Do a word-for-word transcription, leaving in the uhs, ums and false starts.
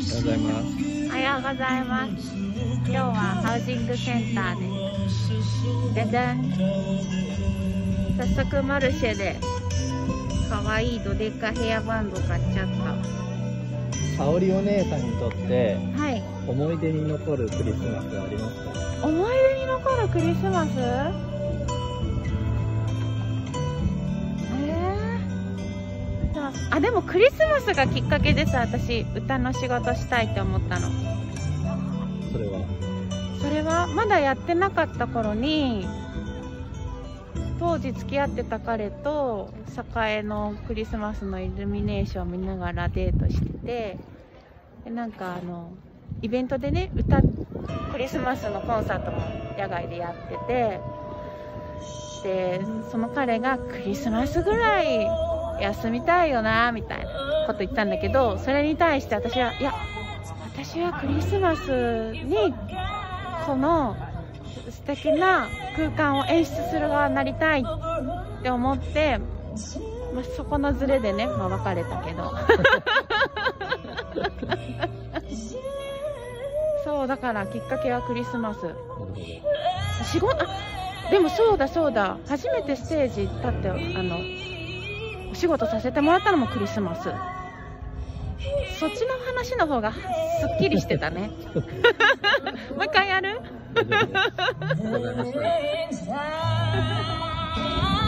ようございます。 おはようございます。今日はハウジングセンターで、じゃじゃん。早速マルシェでかわいいドデカヘアバンド買っちゃった。 沙織お姉さんにとってはい。 思い出に残るクリスマスはありますか？ 思い出に残るクリスマス？あ、でもクリスマスがきっかけでさ、私歌の仕事したいって思ったの。 それはそれはまだやってなかった頃に、当時付き合ってた彼と栄のクリスマスのイルミネーションを見ながらデートしてて、でなんかあのイベントでね、歌クリスマスのコンサートも野外でやってて、でその彼がクリスマスぐらい休みたいよなみたいなこと言ったんだけど、それに対して私は、いや私はクリスマスにその素敵な空間を演出する側になりたいって思って、まあ、そこのズレでね、まあ、別れたけどそうだからきっかけはクリスマス。仕事、あ、でもそうだそうだ、初めてステージ立ってあのお仕事させてもらったのもクリスマス。そっちの話の方がすっきりしてたねもう一回やる